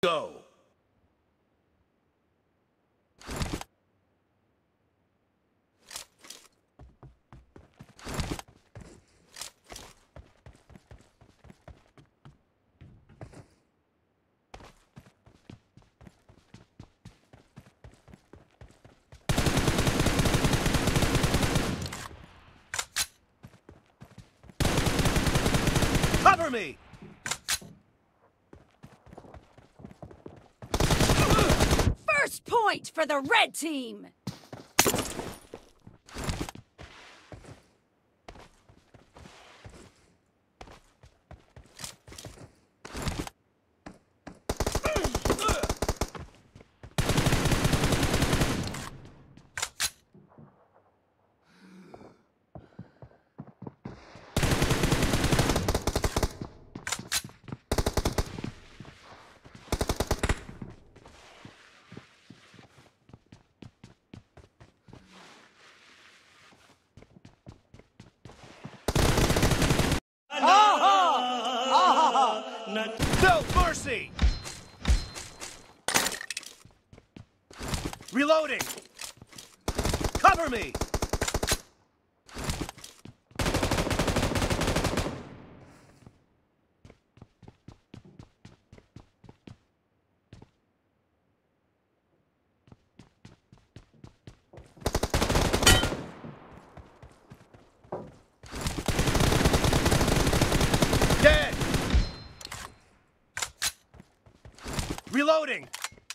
Go. Cover me! First point for the red team! No mercy! Reloading! Cover me! Dead! Reloading!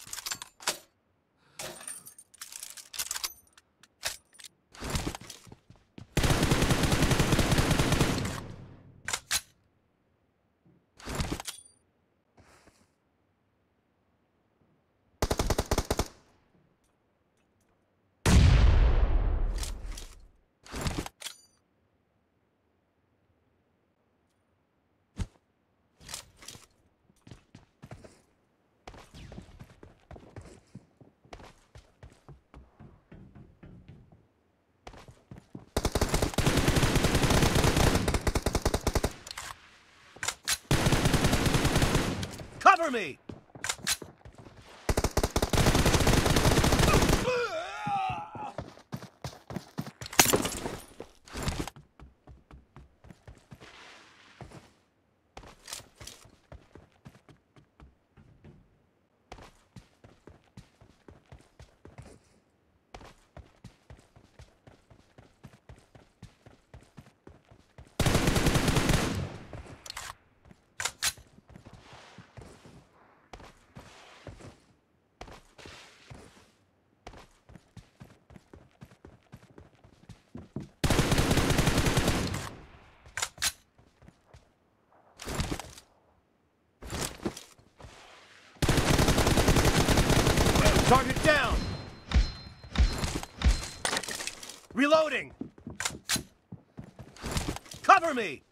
Cover me! Target down! Reloading! Cover me!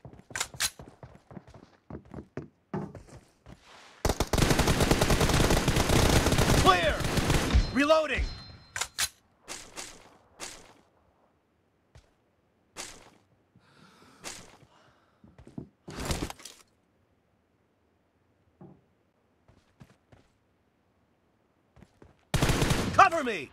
Clear! Reloading! Cover me!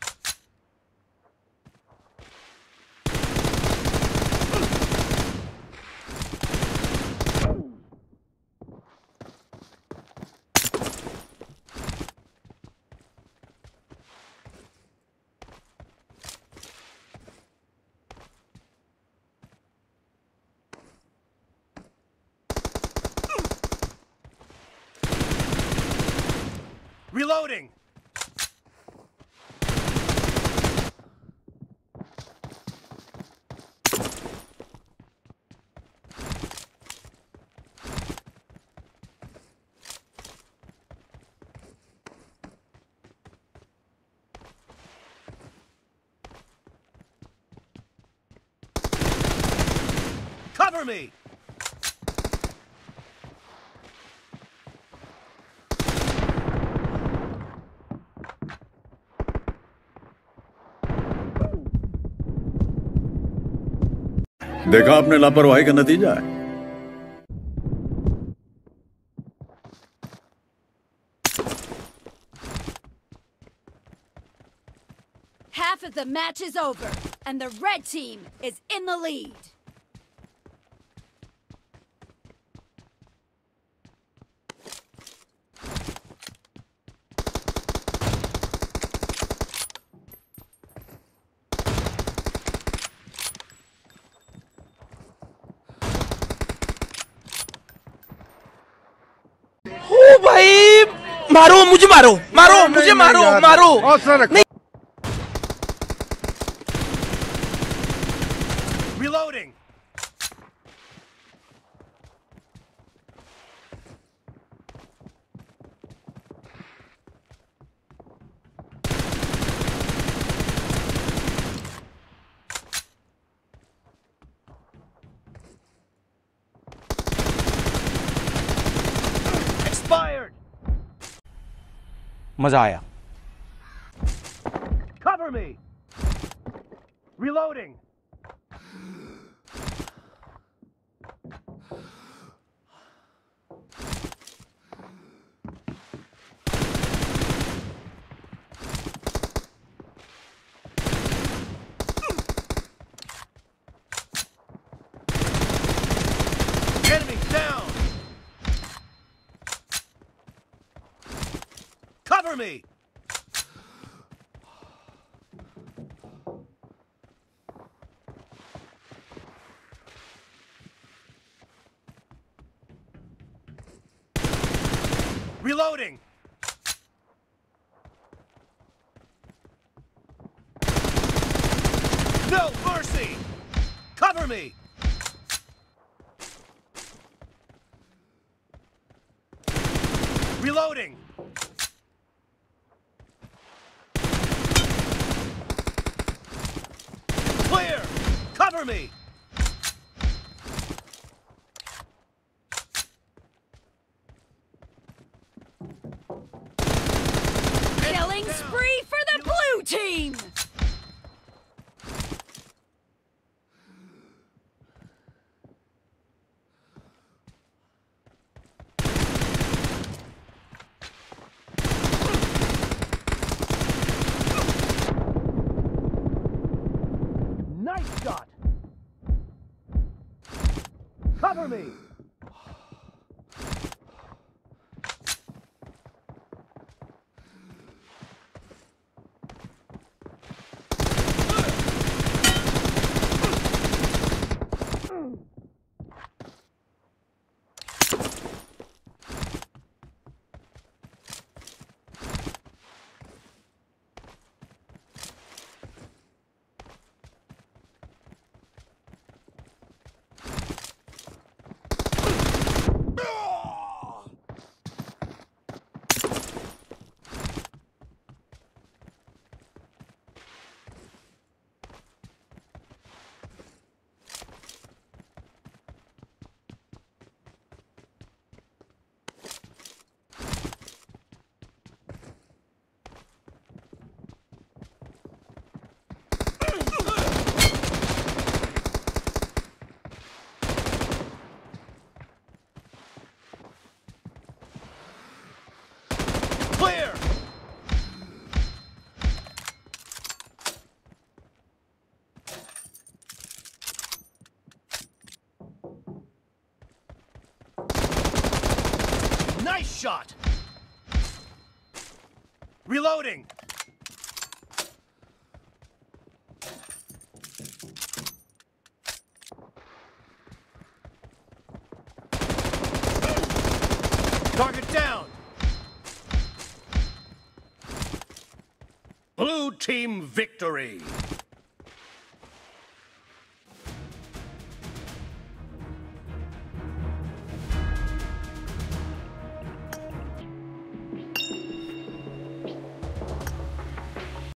Reloading! Cover me! देखा आपने लापरवाही का नतीजा है। Half of the match is over, and the red team is in the lead. ओ भाई मारो मुझे मारो मारो मुझे मारो मारो नहीं Reloading. Expired. मजा आया Cover me. Reloading. Enemy down. Cover me. Reloading. No mercy. Cover me. Reloading. Clear. Cover me. Killing spree for the blue team! Nice shot. Cover me. Clear. Nice shot. Reloading. Target down. Blue team victory.